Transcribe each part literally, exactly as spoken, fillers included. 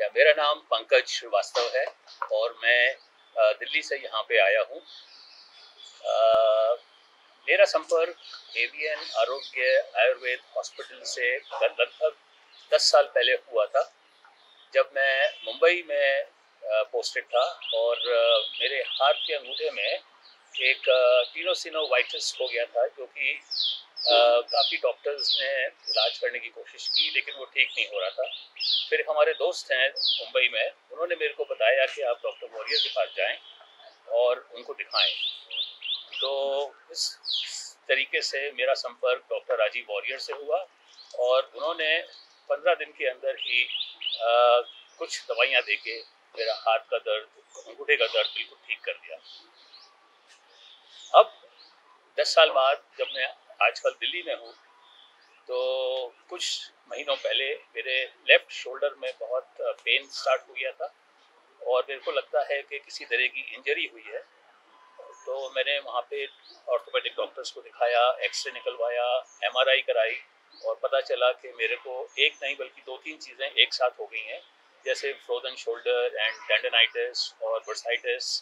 मेरा नाम पंकज श्रीवास्तव है और मैं अ, दिल्ली से यहाँ पे आया हूँ। मेरा संपर्क एवीएन आरोग्य आयुर्वेद हॉस्पिटल से लगभग दस साल पहले हुआ था, जब मैं मुंबई में पोस्टेड था और मेरे हाथ के अंगूठे में एक टीनोसिनोवाइटिस हो गया था, जो कि काफ़ी डॉक्टर्स ने इलाज करने की कोशिश की लेकिन वो ठीक नहीं हो रहा था। फिर हमारे दोस्त हैं मुंबई में, उन्होंने मेरे को बताया कि आप डॉक्टर वॉरियर के पास जाएं और उनको दिखाएं। तो इस तरीके से मेरा संपर्क डॉक्टर राजीव वॉरियर से हुआ और उन्होंने पंद्रह दिन के अंदर ही आ, कुछ दवाइयाँ देके मेरा हाथ का दर्द, अंगूठे का दर्द बिल्कुल ठीक कर दिया। अब दस साल बाद जब मैं आजकल दिल्ली में हूँ, तो कुछ महीनों पहले मेरे लेफ्ट शोल्डर में बहुत पेन स्टार्ट हो गया था और मेरे को लगता है कि किसी तरह की इंजरी हुई है। तो मैंने वहाँ पे ऑर्थोपेडिक डॉक्टर्स को दिखाया, एक्सरे निकलवाया, एमआरआई कराई और पता चला कि मेरे को एक नहीं बल्कि दो तीन चीज़ें एक साथ हो गई हैं, जैसे फ्रोजन शोल्डर एंड टेंडनाइटिस और बर्साइटिस।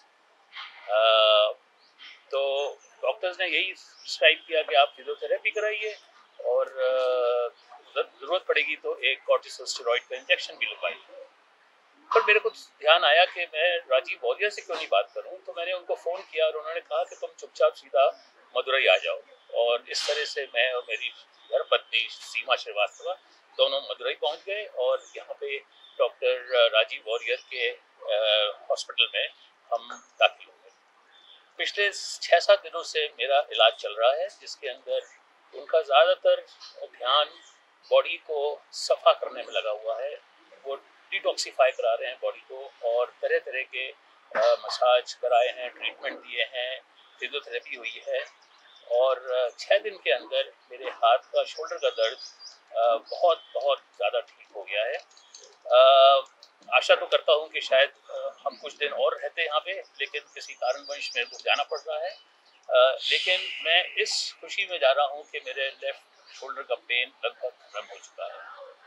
तो डॉक्टर्स ने यही प्रिस्क्राइब किया कि आप फिजियोथेरेपी कराइए और ज़रूरत पड़ेगी तो एक कॉर्टिकोस्टेरॉइड का इंजेक्शन भी लगवाइए। पर मेरे को ध्यान आया कि मैं राजीव वॉरियर से क्यों नहीं बात करूं, तो मैंने उनको फ़ोन किया और उन्होंने कहा कि तुम चुपचाप सीधा मदुरई आ जाओ। और इस तरह से मैं और मेरी धर्मपत्नी सीमा श्रीवास्तव दोनों मदुरई पहुंच गए और यहाँ पे डॉक्टर राजीव वॉरियर के हॉस्पिटल में हम दाखिल हो गए। पिछले छः सात दिनों से मेरा इलाज चल रहा है, जिसके अंदर उनका ज़्यादातर ध्यान बॉडी को सफ़ा करने में लगा हुआ है। वो डिटॉक्सीफाई करा रहे हैं बॉडी को और तरह तरह के मसाज कराए हैं, ट्रीटमेंट दिए हैं, फिजियोथेरेपी हुई है और छः दिन के अंदर मेरे हाथ का शोल्डर का दर्द बहुत बहुत ज़्यादा ठीक हो गया है। आ, आशा तो करता हूँ कि शायद हम कुछ दिन और रहते यहाँ पे, लेकिन किसी कारणवश मेरे को जाना पड़ रहा है। आ, लेकिन मैं इस खुशी में जा रहा हूँ कि मेरे लेफ्ट शोल्डर का पेन लगभग खत्म हो चुका है।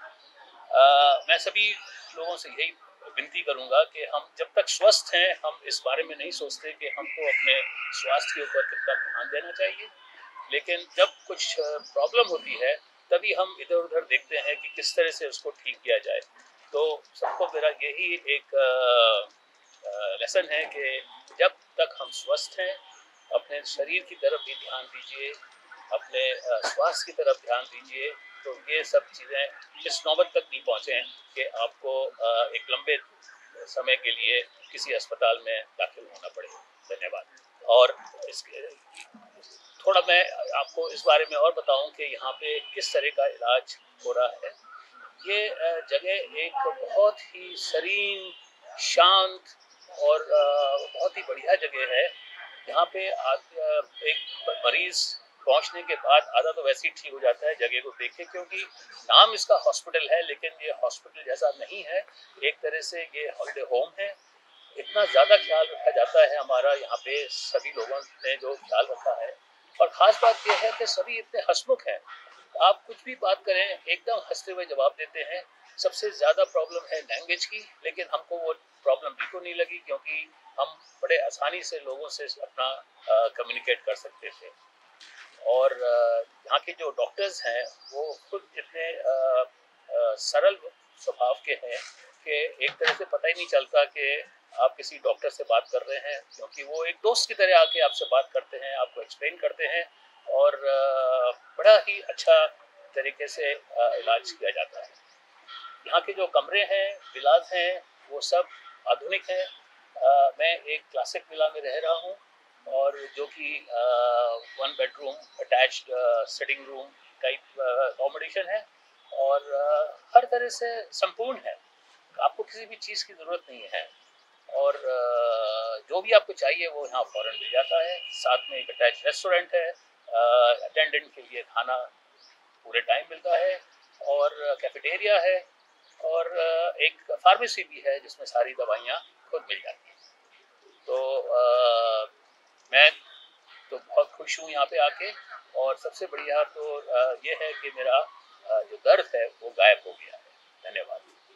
आ, मैं सभी लोगों से यही विनती करूंगा कि हम जब तक स्वस्थ हैं, हम इस बारे में नहीं सोचते कि हमको अपने स्वास्थ्य के ऊपर कितना ध्यान देना चाहिए, लेकिन जब कुछ प्रॉब्लम होती है तभी हम इधर उधर देखते हैं कि किस तरह से उसको ठीक किया जाए। तो सबको मेरा यही एक लेसन है कि जब तक हम स्वस्थ हैं, अपने शरीर की तरफ भी ध्यान दीजिए, अपने स्वास्थ्य की तरफ ध्यान दीजिए, तो ये सब चीज़ें इस नौबत तक नहीं पहुँचें कि आपको एक लंबे समय के लिए किसी अस्पताल में दाखिल होना पड़े। धन्यवाद। और इसके थोड़ा मैं आपको इस बारे में और बताऊं कि यहाँ पे किस तरह का इलाज हो रहा है। ये जगह एक बहुत ही सीरीन, शांत और बहुत ही बढ़िया जगह है। यहाँ पे एक मरीज पहुँचने के बाद आधा तो वैसे ही ठीक हो जाता है जगह को देख के, क्योंकि नाम इसका हॉस्पिटल है लेकिन ये हॉस्पिटल जैसा नहीं है, एक तरह से ये हॉलिडे होम है। इतना ज़्यादा ख्याल रखा जाता है हमारा यहाँ पे, सभी लोगों ने जो ख्याल रखा है। और ख़ास बात यह है कि सभी इतने हंसमुख हैं, आप कुछ भी बात करें एकदम हंसते हुए जवाब देते हैं। सबसे ज़्यादा प्रॉब्लम है लैंग्वेज की, लेकिन हमको वो प्रॉब्लम बिल्कुल नहीं लगी, क्योंकि हम बड़े आसानी से लोगों से अपना कम्युनिकेट कर सकते थे। और यहाँ के जो डॉक्टर्स हैं वो खुद इतने आ, आ, सरल स्वभाव के हैं कि एक तरह से पता ही नहीं चलता कि आप किसी डॉक्टर से बात कर रहे हैं, क्योंकि वो एक दोस्त की तरह आके आपसे बात करते हैं, आपको एक्सप्लेन करते हैं और बड़ा ही अच्छा तरीके से इलाज किया जाता है। यहाँ के जो कमरे हैं, विलास हैं, वो सब आधुनिक हैं। मैं एक क्लासिक विला में रह रहा हूँ और जो कि one bedroom attached sitting room type accommodation है और uh, हर तरह से संपूर्ण है। आपको किसी भी चीज़ की ज़रूरत नहीं है और uh, जो भी आपको चाहिए वो यहाँ फ़ौरन मिल जाता है। साथ में एक अटैच रेस्टोरेंट है, अटेंडेंट uh, के लिए खाना पूरे टाइम मिलता है और कैफेटेरिया है और uh, एक फार्मेसी भी है जिसमें सारी दवाइयाँ खुद मिल जाती हैं। तो uh, मैं तो बहुत खुश हूँ यहाँ पे आके, और सबसे बढ़िया तो ये है कि मेरा जो दर्द है वो गायब हो गया है। धन्यवाद।